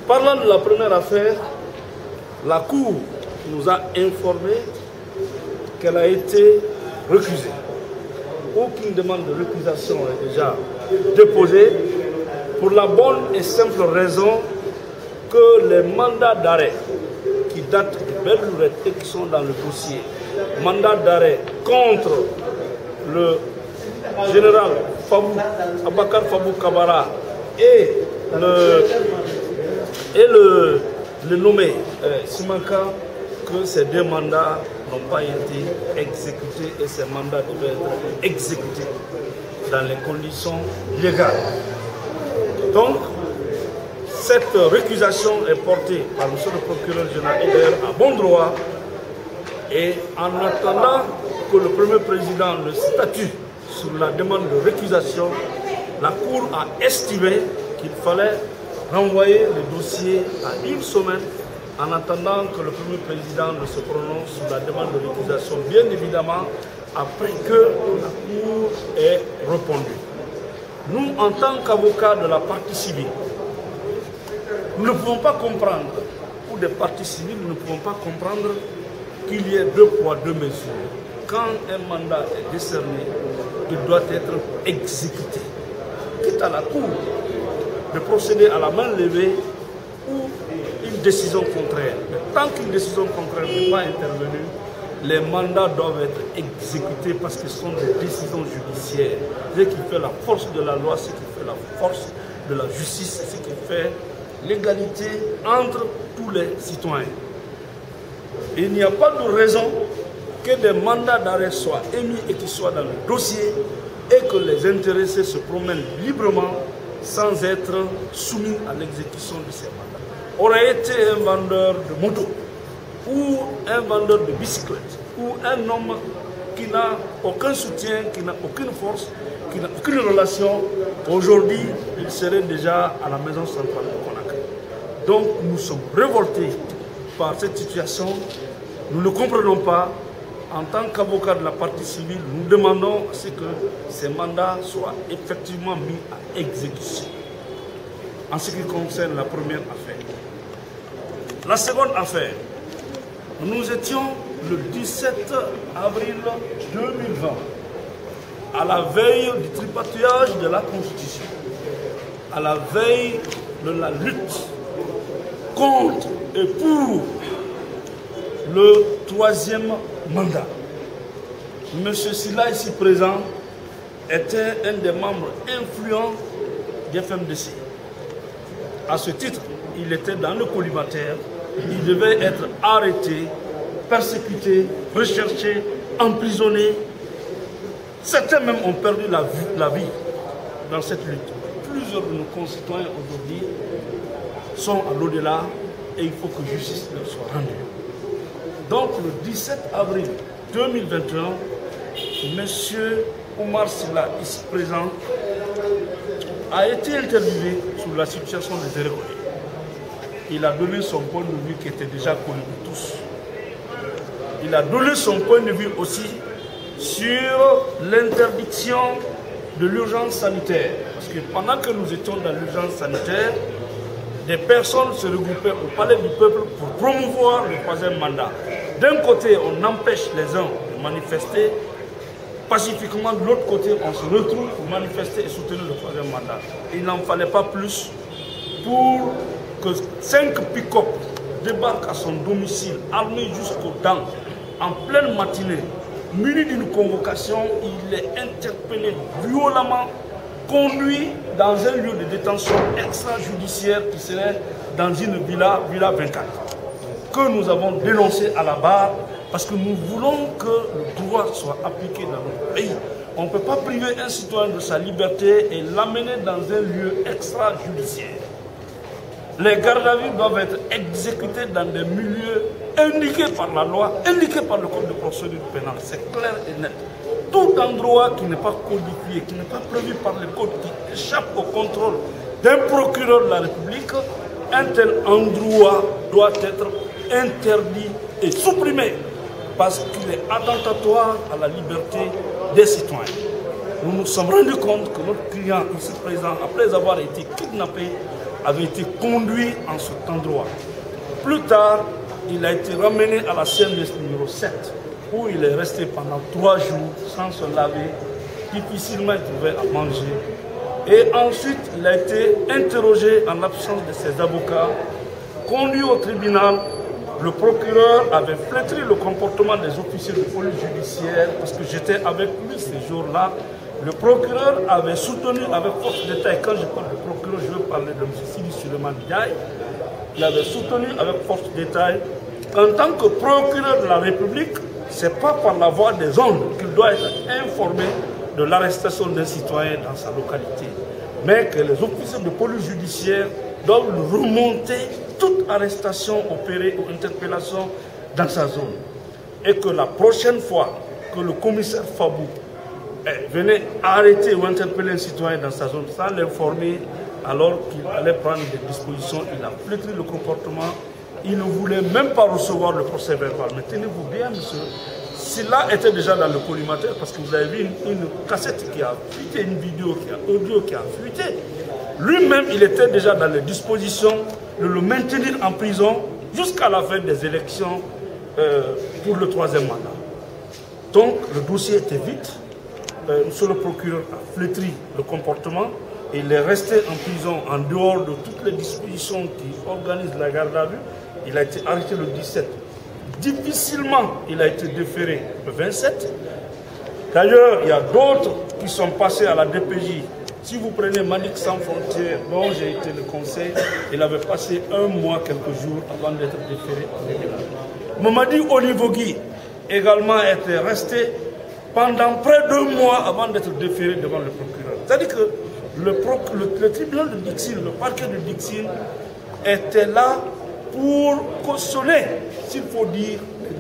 Parlant de la première affaire, la Cour nous a informé qu'elle a été récusée. Aucune demande de récusation est déjà déposée pour la bonne et simple raison que les mandats d'arrêt qui datent de belle lurette et qui sont dans le dossier, mandat d'arrêt contre le général Abakar Fabou Kabara et le nommé Simanka, que ces deux mandats n'ont pas été exécutés et ces mandats devaient être exécutés dans les conditions légales. Donc, cette récusation est portée par M. le procureur général et d'ailleurs à bon droit. Et en attendant que le premier président le statue sur la demande de récusation, la Cour a estimé qu'il fallait renvoyer le dossier à une semaine en attendant que le premier président ne se prononce sur la demande de récusation, bien évidemment après que la Cour ait répondu. Nous, en tant qu'avocats de la partie civile, nous ne pouvons pas comprendre, ou des parties civiles, nous ne pouvons pas comprendre qu'il y ait deux poids, deux mesures. Quand un mandat est décerné, il doit être exécuté. Quitte à la Cour de procéder à la main levée ou une décision contraire. Mais tant qu'une décision contraire n'est pas intervenue, les mandats doivent être exécutés parce que ce sont des décisions judiciaires. Ce qui fait la force de la loi, ce qui fait la force de la justice, ce qui fait l'égalité entre tous les citoyens. Il n'y a pas de raison que des mandats d'arrêt soient émis et qu'ils soient dans le dossier et que les intéressés se promènent librement sans être soumis à l'exécution de ces mandats. Aurait été un vendeur de moto ou un vendeur de bicyclette ou un homme qui n'a aucun soutien, qui n'a aucune force, qui n'a aucune relation, aujourd'hui, il serait déjà à la maison centrale de Conakry. Donc nous sommes révoltés par cette situation. Nous ne comprenons pas. En tant qu'avocat de la partie civile, nous demandons à ce que ces mandats soient effectivement mis à exécution. En ce qui concerne la première affaire. La seconde affaire, nous étions le 17 avril 2020, à la veille du tripatouillage de la Constitution, à la veille de la lutte contre et pour le troisième mandat. M. Silla, ici présent, était un des membres influents du FMDC. À ce titre, il était dans le collimateur, il devait être arrêté, persécuté, recherché, emprisonné. Certains même ont perdu la vie dans cette lutte. Plusieurs de nos concitoyens aujourd'hui sont à l'au-delà et il faut que justice leur soit rendue. Donc le 17 avril 2021, M. Omar Silla, ici présent, a été interviewé sur la situation des Dérégolés. Il a donné son point de vue qui était déjà connu de tous. Il a donné son point de vue aussi sur l'interdiction de l'urgence sanitaire. Parce que pendant que nous étions dans l'urgence sanitaire, des personnes se regroupaient au palais du peuple pour promouvoir le troisième mandat. D'un côté, on empêche les uns de manifester pacifiquement, de l'autre côté, on se retrouve pour manifester et soutenir le troisième mandat. Il n'en fallait pas plus pour que 5 pick-up débarquent à son domicile, armés jusqu'aux dents, en pleine matinée, muni d'une convocation. Il est interpellé violemment, conduit dans un lieu de détention extrajudiciaire qui serait dans une villa 24, que nous avons dénoncé à la barre parce que nous voulons que le droit soit appliqué dans notre pays. On ne peut pas priver un citoyen de sa liberté et l'amener dans un lieu extrajudiciaire. Les gardes à vue doivent être exécutés dans des milieux indiqués par la loi, indiqués par le code de procédure pénale. C'est clair et net. Tout endroit qui n'est pas codifié, qui n'est pas prévu par le code, qui échappe au contrôle d'un procureur de la République, un tel endroit doit être interdit et supprimé parce qu'il est attentatoire à la liberté des citoyens. Nous nous sommes rendus compte que notre client ici présent, après avoir été kidnappé, avait été conduit en cet endroit. Plus tard, il a été ramené à la CNDS numéro 7, où il est resté pendant 3 jours sans se laver, difficilement il trouvait à manger. Et ensuite, il a été interrogé en l'absence de ses avocats, conduit au tribunal. Le procureur avait flétri le comportement des officiers de police judiciaire parce que j'étais avec lui ces jours-là. Le procureur avait soutenu avec force détail, quand je parle de procureur, je veux parler de M. Sidi Suleiman Diaye, il avait soutenu avec force détail qu'en tant que procureur de la République, ce n'est pas par la voie des ondes qu'il doit être informé de l'arrestation d'un citoyen dans sa localité, mais que les officiers de police judiciaire doivent remonter toute arrestation opérée ou interpellation dans sa zone. Et que la prochaine fois que le commissaire Fabou venait arrêter ou interpeller un citoyen dans sa zone sans l'informer, alors qu'il allait prendre des dispositions, il a flétri le comportement, il ne voulait même pas recevoir le procès verbal. Mais tenez-vous bien, monsieur, cela était déjà dans le collimateur parce que vous avez vu une cassette qui a fuité, une vidéo, un audio qui a fuité. Lui-même, il était déjà dans les dispositions de le maintenir en prison jusqu'à la fin des élections pour le 3e mandat. Donc, le dossier était vite. Monsieur le procureur a flétri le comportement et il est resté en prison en dehors de toutes les dispositions qui organisent la garde à vue. Il a été arrêté le 17. Difficilement, il a été déféré le 27. D'ailleurs, il y a d'autres qui sont passés à la DPJ. Si vous prenez Malik Sans Frontières, dont j'ai été le conseil, il avait passé 1 mois, quelques jours avant d'être déféré. Mamadi Olivogui également était resté pendant près de 2 mois avant d'être déféré devant le procureur. C'est-à-dire que le tribunal de Dixine, le parquet de Dixine, était là pour cautionner, s'il faut dire,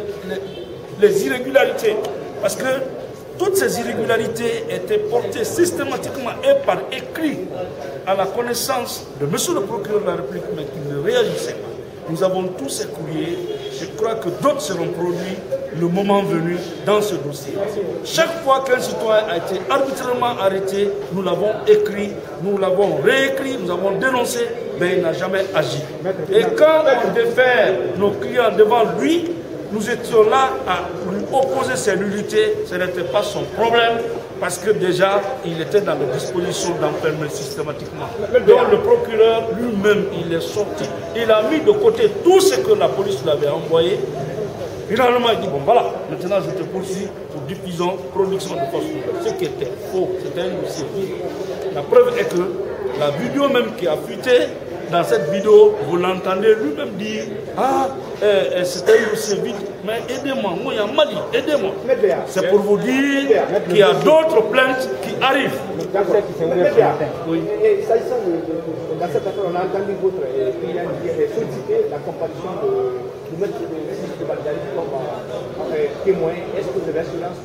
les irrégularités. Parce que toutes ces irrégularités étaient portées systématiquement et par écrit à la connaissance de M. le procureur de la République, mais qui ne réagissait pas. Nous avons tous ces courriers. Je crois que d'autres seront produits le moment venu dans ce dossier. Chaque fois qu'un citoyen a été arbitrairement arrêté, nous l'avons écrit, nous l'avons réécrit, nous avons dénoncé, mais il n'a jamais agi. Et quand on défère nos clients devant lui, nous étions là à lui opposer ses nullités, ce n'était pas son problème, parce que déjà, il était dans les dispositions d'enfermer systématiquement. Donc le procureur lui-même, il est sorti, il a mis de côté tout ce que la police lui avait envoyé. Finalement, il dit, bon voilà, maintenant je te poursuis pour diffusion, production de fausses nouvelles. Ce qui était faux, c'était un dossier vide. La preuve est que la vidéo même qui a fuité, dans cette vidéo, vous l'entendez lui-même dire, ah, c'est un dossier vide, mais aidez-moi, moi, il y a Mali, aidez-moi. C'est pour vous dire qu'il y a d'autres plaintes qui arrivent. Oui. Et s'agissant dans cette affaire, on a entendu votre solliciter la comparution de mettre de Bagdadi comme témoin. Est-ce que vous avez assurance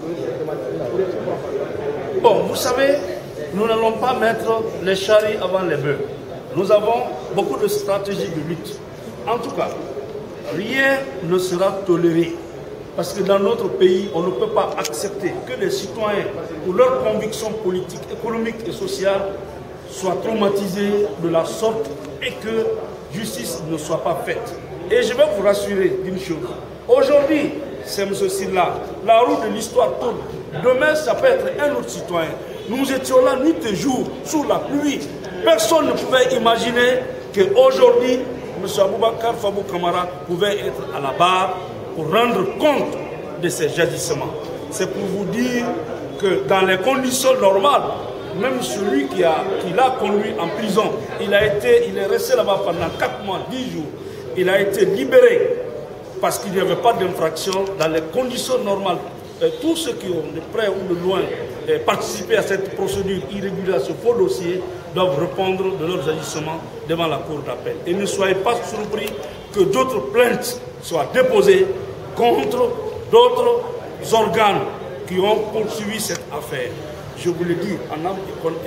que bon, vous savez, nous n'allons pas mettre les charrues avant les bœufs. Nous avons beaucoup de stratégies de lutte. En tout cas, rien ne sera toléré. Parce que dans notre pays, on ne peut pas accepter que les citoyens, pour leurs convictions politiques, économiques et sociales, soient traumatisés de la sorte et que justice ne soit pas faite. Et je vais vous rassurer d'une chose. Aujourd'hui, c'est M. Silla, la roue de l'histoire tourne. Demain, ça peut être un autre citoyen. Nous étions là nuit et jour, sous la pluie. Personne ne pouvait imaginer qu'aujourd'hui, M. Aboubakar Fabou Kamara pouvait être à la barre pour rendre compte de ses agissements. C'est pour vous dire que dans les conditions normales, même celui qui l'a conduit en prison, il est resté là-bas pendant 4 mois, 10 jours. Il a été libéré parce qu'il n'y avait pas d'infraction dans les conditions normales. Tous ceux qui ont de près ou de loin participé à cette procédure irrégulière, ce faux dossier, doivent répondre de leurs agissements devant la cour d'appel. Et ne soyez pas surpris que d'autres plaintes soient déposées contre d'autres organes qui ont poursuivi cette affaire. Je vous le dis en âme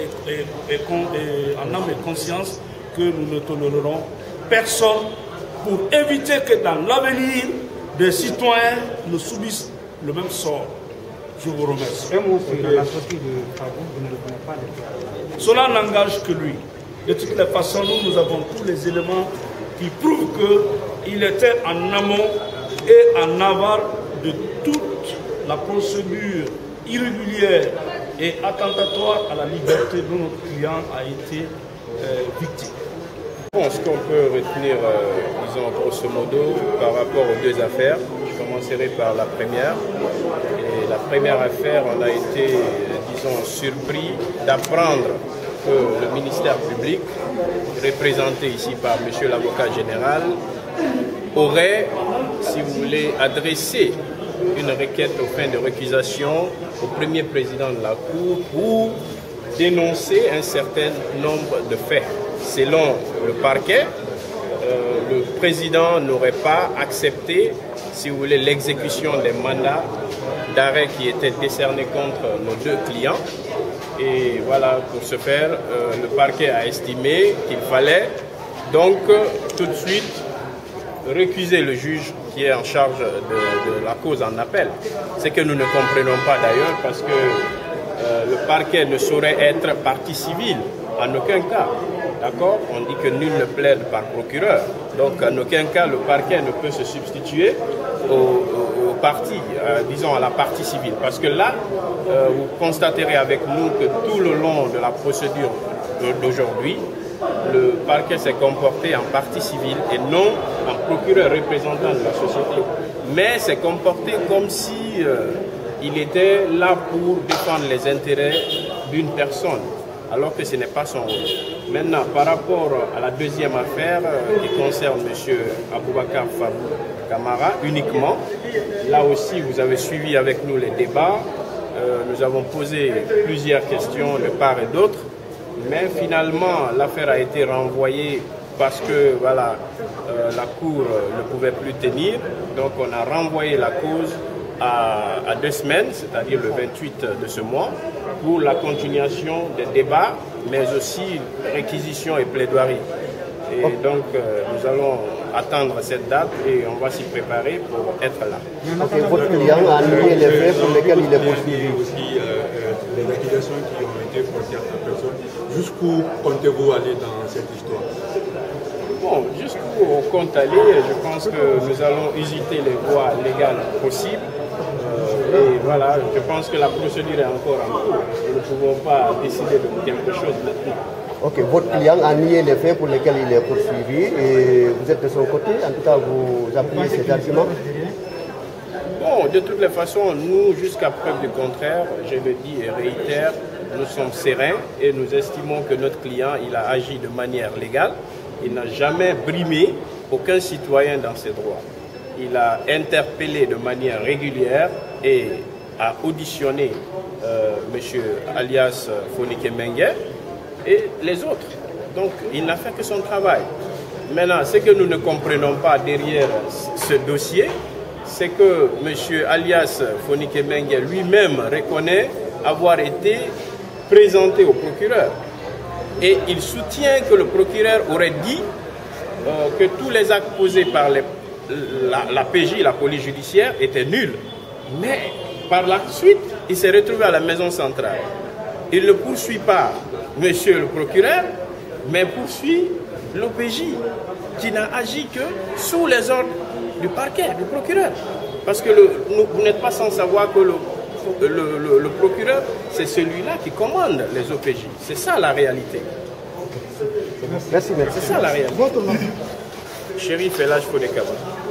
et conscience que nous ne tolérerons personne pour éviter que dans l'avenir, des citoyens ne subissent le même sort. Je vous remercie. Un mot sur la sortie de Fabou, vous ne le connaissez pas. Cela n'engage que lui. De toutes les façons, nous avons tous les éléments qui prouvent qu'il était en amont et en aval de toute la procédure irrégulière et attentatoire à la liberté dont notre client a été victime. Ce qu'on peut retenir, disons, grosso modo, par rapport aux deux affaires, je commencerai par la première. Et la première affaire, on a été, disons, surpris d'apprendre que le ministère public, représenté ici par M. l'avocat général, aurait, si vous voulez, adressé une requête aux fins de récusation au premier président de la Cour pour dénoncer un certain nombre de faits. Selon le parquet, le président n'aurait pas accepté, si vous voulez, l'exécution des mandats d'arrêt qui étaient décernés contre nos deux clients. Et voilà, pour ce faire, le parquet a estimé qu'il fallait donc tout de suite récuser le juge qui est en charge de la cause en appel. C'est que nous ne comprenons pas d'ailleurs parce que le parquet ne saurait être partie civile en aucun cas. D'accord? On dit que nul ne plaide par procureur. Donc en aucun cas le parquet ne peut se substituer au parti, disons à la partie civile. Parce que là, vous constaterez avec nous que tout le long de la procédure d'aujourd'hui, le parquet s'est comporté en partie civile et non en procureur représentant de la société. Mais s'est comporté comme si il était là pour défendre les intérêts d'une personne, alors que ce n'est pas son rôle. Maintenant, par rapport à la deuxième affaire qui concerne M. Aboubakar Fabou Kamara uniquement, là aussi vous avez suivi avec nous les débats, nous avons posé plusieurs questions de part et d'autre, mais finalement l'affaire a été renvoyée parce que voilà, la Cour ne pouvait plus tenir, donc on a renvoyé la cause à 2 semaines, c'est-à-dire le 28 de ce mois, pour la continuation des débats, mais aussi réquisition et plaidoirie. Et donc, nous allons attendre cette date et on va s'y préparer pour être là. Okay, votre client a nié les faits pour lesquels il est poursuivi. Aussi les accusations qui ont été portées à la personne. Jusqu'où comptez-vous aller dans cette histoire? Bon, jusqu'où on compte aller, je pense que nous allons usiter les voies légales possibles. Et voilà, je pense que la procédure est encore en cours. Nous ne pouvons pas décider de quelque chose maintenant. Ok, votre client a nié les faits pour lesquels il est poursuivi et vous êtes de son côté, en tout cas vous appuyez ces arguments? Bon, de toutes les façons, nous, jusqu'à preuve du contraire, je le dis et réitère, nous sommes sereins et nous estimons que notre client, il a agi de manière légale. Il n'a jamais brimé aucun citoyen dans ses droits. Il a interpellé de manière régulière et a auditionné M. alias Fonike Mengue et les autres. Donc, il n'a fait que son travail. Maintenant, ce que nous ne comprenons pas derrière ce dossier, c'est que M. alias Fonike Mengue lui-même reconnaît avoir été présenté au procureur. Et il soutient que le procureur aurait dit que tous les actes posés par la PJ, la police judiciaire, étaient nuls. Mais par la suite, il s'est retrouvé à la maison centrale. Il ne poursuit pas monsieur le procureur, mais poursuit l'OPJ, qui n'a agi que sous les ordres du parquet, du procureur. Parce que vous n'êtes pas sans savoir que le procureur, c'est celui-là qui commande les OPJ. C'est ça la réalité. Merci, merci. C'est ça la réalité. Chérif Elhadj Fodé Kaba.